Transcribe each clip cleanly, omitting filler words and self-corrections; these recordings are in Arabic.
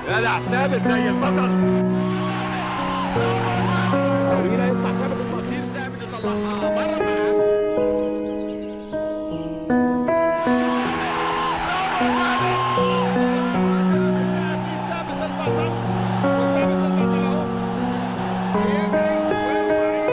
جدع ثابت زي البطل. سوينا يطلع ثابت التطهير، ثابت يطلعها بره الملعب. ثابت البطل، وثابت البطل اهو بيجري ويرفع.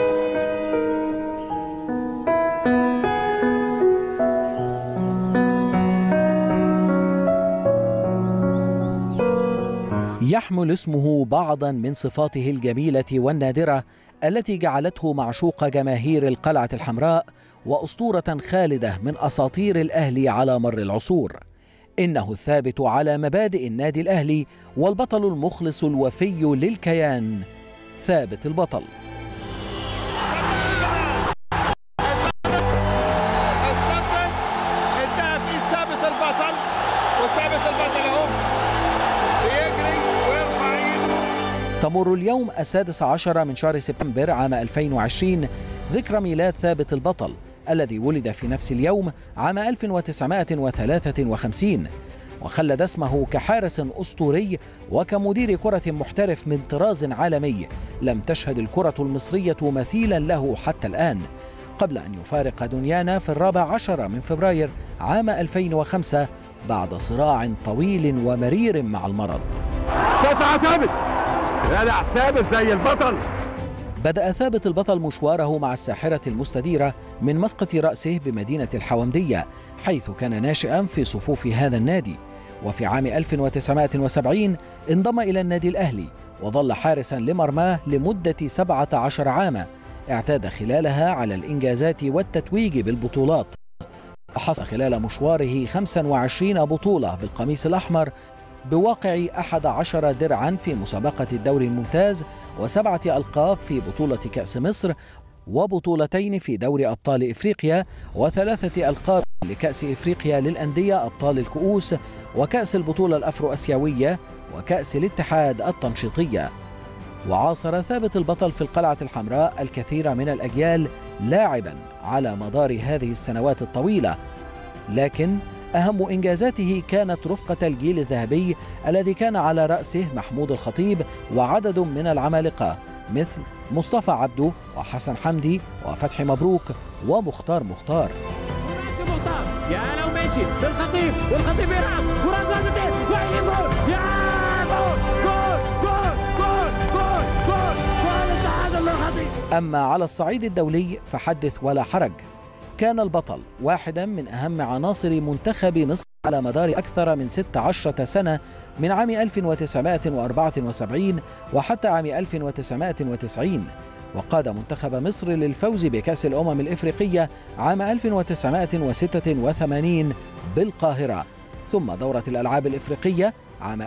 يحمل اسمه بعضا من صفاته الجميلة والنادرة التي جعلته معشوق جماهير القلعة الحمراء وأسطورة خالدة من أساطير الأهلي على مر العصور. إنه الثابت على مبادئ النادي الأهلي والبطل المخلص الوفي للكيان، ثابت البطل. تمر اليوم 16 من شهر سبتمبر عام 2020 ذكرى ميلاد ثابت البطل الذي ولد في نفس اليوم عام 1953، وخلد اسمه كحارس أسطوري وكمدير كرة محترف من طراز عالمي لم تشهد الكرة المصرية مثيلا له حتى الآن، قبل أن يفارق دنيانا في 14 من فبراير عام 2005 بعد صراع طويل ومرير مع المرض. ثابت جدع ثابت زي البطل. بدأ ثابت البطل مشواره مع الساحرة المستديرة من مسقط رأسه بمدينة الحومدية، حيث كان ناشئا في صفوف هذا النادي، وفي عام 1970 انضم إلى النادي الأهلي وظل حارسا لمرماه لمدة 17 عاما، اعتاد خلالها على الإنجازات والتتويج بالبطولات. حصل خلال مشواره 25 بطولة بالقميص الأحمر بواقع 11 درعا في مسابقة الدوري الممتاز، و7 ألقاب في بطولة كأس مصر، وبطولتين في دوري أبطال إفريقيا، و3 ألقاب لكأس إفريقيا للأندية أبطال الكؤوس، وكأس البطولة الأفرو أسيوية، وكأس الاتحاد التنشيطية. وعاصر ثابت البطل في القلعة الحمراء الكثير من الأجيال لاعبا على مدار هذه السنوات الطويلة، لكن أهم إنجازاته كانت رفقة الجيل الذهبي الذي كان على رأسه محمود الخطيب وعدد من العمالقة مثل مصطفى عبده وحسن حمدي وفتحي مبروك ومختار مختار. يا لو ماشي بالخطيب والخطيب يلعب كرة ضربتين ويجيب جول، يا جول جول جول جول جول جول جول التعادل للخطيب. أما على الصعيد الدولي فحدث ولا حرج، كان البطل واحدا من أهم عناصر منتخب مصر على مدار أكثر من 16 سنة، من عام 1974 وحتى عام 1990، وقاد منتخب مصر للفوز بكأس الأمم الإفريقية عام 1986 بالقاهرة، ثم دورة الألعاب الإفريقية عام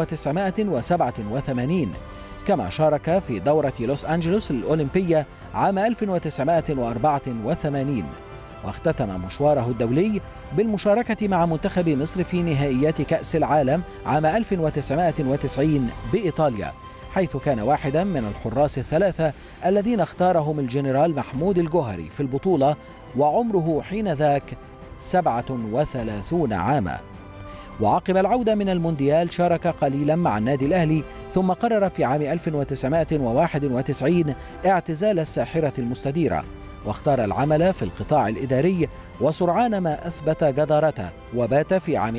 1987، كما شارك في دورة لوس أنجلوس الأولمبية عام 1984، واختتم مشواره الدولي بالمشاركة مع منتخب مصر في نهائيات كأس العالم عام 1990 بإيطاليا، حيث كان واحدا من الحراس الثلاثة الذين اختارهم الجنرال محمود الجوهري في البطولة، وعمره حينذاك 37 عاما. وعقب العودة من المونديال شارك قليلا مع النادي الأهلي، ثم قرر في عام 1991 اعتزال الساحرة المستديرة، واختار العمل في القطاع الإداري، وسرعان ما أثبت جدارته، وبات في عام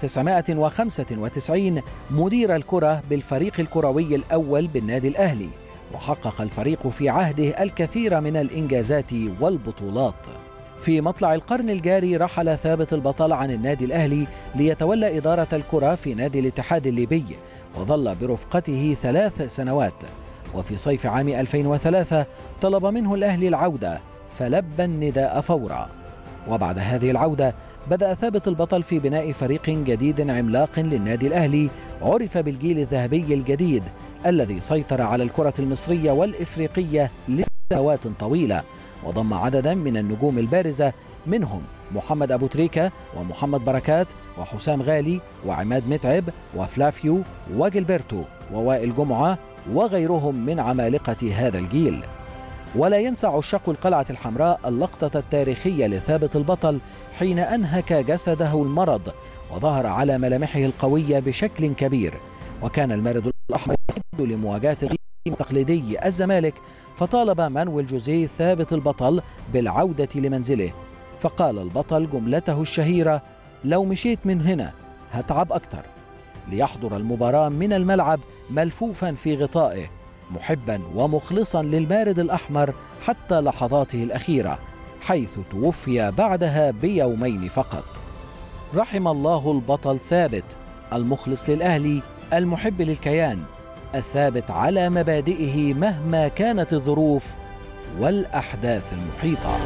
1995 مدير الكرة بالفريق الكروي الأول بالنادي الأهلي، وحقق الفريق في عهده الكثير من الإنجازات والبطولات. في مطلع القرن الجاري رحل ثابت البطل عن النادي الأهلي ليتولى إدارة الكرة في نادي الاتحاد الليبي، وظل برفقته 3 سنوات. وفي صيف عام 2003 طلب منه الأهلي العودة، فلبى النداء فورا. وبعد هذه العودة بدأ ثابت البطل في بناء فريق جديد عملاق للنادي الأهلي عرف بالجيل الذهبي الجديد الذي سيطر على الكرة المصرية والإفريقية لسنوات طويلة، وضم عددا من النجوم البارزة، منهم محمد أبو تريكة ومحمد بركات وحسام غالي وعماد متعب وفلافيو وجلبرتو ووائل جمعة وغيرهم من عمالقة هذا الجيل. ولا ينسى عشاق القلعة الحمراء اللقطة التاريخية لثابت البطل حين أنهك جسده المرض وظهر على ملامحه القوية بشكل كبير، وكان المارد الأحمر يستعد لمواجهة الغيم التقليدي الزمالك، فطالب مانويل جوزيه ثابت البطل بالعودة لمنزله، فقال البطل جملته الشهيرة: لو مشيت من هنا هتعب أكتر، ليحضر المباراة من الملعب ملفوفا في غطائه محبا ومخلصا للمارد الأحمر حتى لحظاته الأخيرة، حيث توفي بعدها بيومين فقط. رحم الله البطل ثابت، المخلص للأهلي، المحب للكيان، الثابت على مبادئه مهما كانت الظروف والأحداث المحيطة.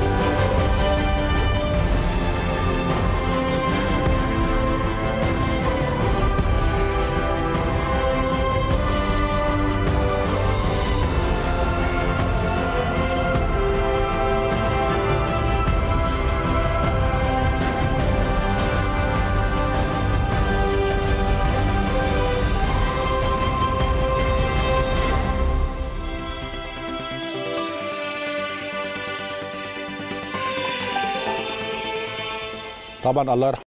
طبعا الله يرحمه.